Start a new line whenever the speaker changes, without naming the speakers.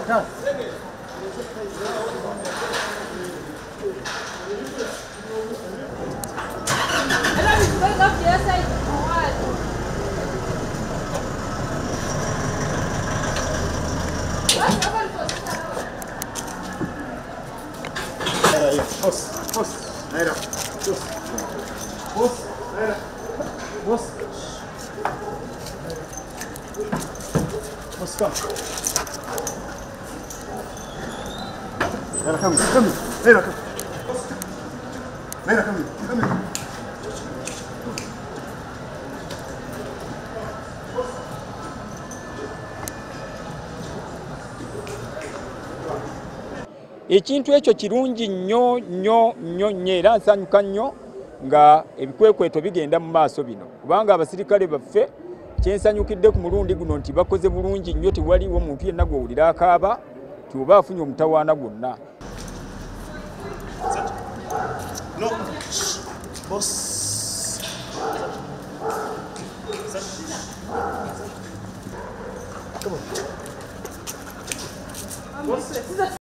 Ekintu ekyo kirungi nnyo nnyo nnyo nnyo era nsanyuka nnyo nga ebikwekweto bigenda mu maaso bino kubanga abasirikale baffe kyensanyukidde ku mulundi guno nti bakoze bulungi nnyo tewaliwo muntu yenna gw'owulira akaaba ti oba afunye omutawaana gwonna.
No. Boss. Come on.